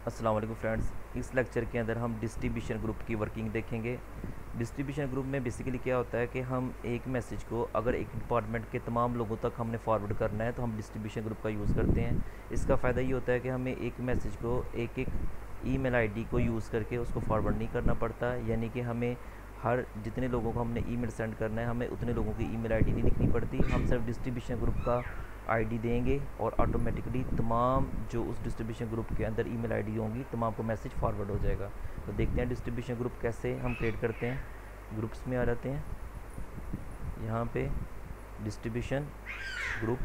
अस्सलाम वालेकुम फ्रेंड्स। इस लेक्चर के अंदर हम डिस्ट्रीब्यूशन ग्रुप की वर्किंग देखेंगे। डिस्ट्रीब्यूशन ग्रुप में बेसिकली क्या होता है कि हम एक मैसेज को अगर एक डिपार्टमेंट के तमाम लोगों तक हमने फॉरवर्ड करना है तो हम डिस्ट्रीब्यूशन ग्रुप का यूज़ करते हैं। इसका फ़ायदा ये होता है कि हमें एक मैसेज को एक एक ईमेल आईडी को यूज़ करके उसको फॉरवर्ड नहीं करना पड़ता, यानी कि हमें हर जितने लोगों को हमने ईमेल सेंड करना है हमें उतने लोगों की ईमेल आईडी नहीं लिखनी पड़ती। हम सिर्फ डिस्ट्रीब्यूशन ग्रुप का आईडी देंगे और ऑटोमेटिकली तमाम जो उस डिस्ट्रीब्यूशन ग्रुप के अंदर ईमेल आईडी होंगी तमाम को मैसेज फॉरवर्ड हो जाएगा। तो देखते हैं डिस्ट्रीब्यूशन ग्रुप कैसे हम क्रिएट करते हैं। ग्रुप्स में आ जाते हैं, यहाँ पे डिस्ट्रीब्यूशन ग्रुप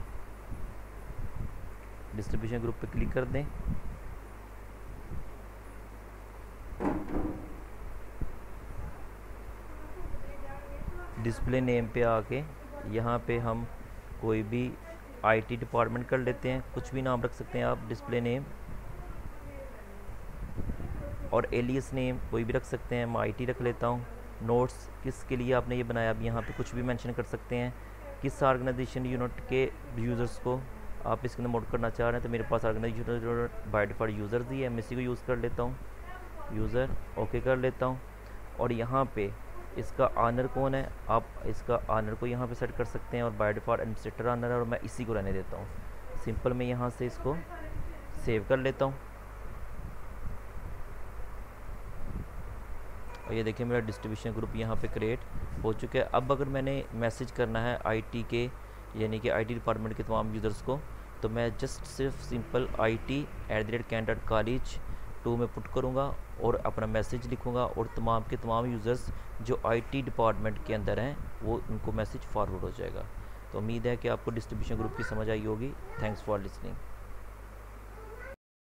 पे क्लिक कर दें। डिस्प्ले नेम पे आके यहाँ पे हम कोई भी आईटी डिपार्टमेंट कर लेते हैं, कुछ भी नाम रख सकते हैं आप। डिस्प्ले नेम और एलियस नेम कोई भी रख सकते हैं, मैं आईटी रख लेता हूँ। नोट्स किसके लिए आपने ये बनाया, अब यहाँ पे कुछ भी मेंशन कर सकते हैं। किस ऑर्गेनाइजेशन यूनिट के यूज़र्स को आप इसके अंदर नोट करना चाह रहे हैं, तो मेरे पास organisation unit by default users ही है, मैं इसी को यूज़ कर लेता हूँ। यूज़र ओके कर लेता हूँ। और यहाँ पे इसका ऑनर कौन है, आप इसका ऑनर को यहाँ पे सेट कर सकते हैं और बाय डिफ़ॉल्ट एडमिनिस्ट्रेटर ऑनर है और मैं इसी को रहने देता हूँ। सिंपल मैं यहाँ से इसको सेव कर लेता हूँ और ये देखिए मेरा डिस्ट्रीब्यूशन ग्रुप यहाँ पे क्रिएट हो चुका है। अब अगर मैंने मैसेज करना है आईटी के यानी कि आईटी डिपार्टमेंट के तमाम यूज़र्स को, तो मैं जस्ट सिर्फ सिंपल IT@candidate.college2 में पुट करूँगा और अपना मैसेज लिखूँगा और तमाम के तमाम यूज़र्स जो आईटी डिपार्टमेंट के अंदर हैं वो उनको मैसेज फॉरवर्ड हो जाएगा। तो उम्मीद है कि आपको डिस्ट्रीब्यूशन ग्रुप की समझ आई होगी। Thanks for listening.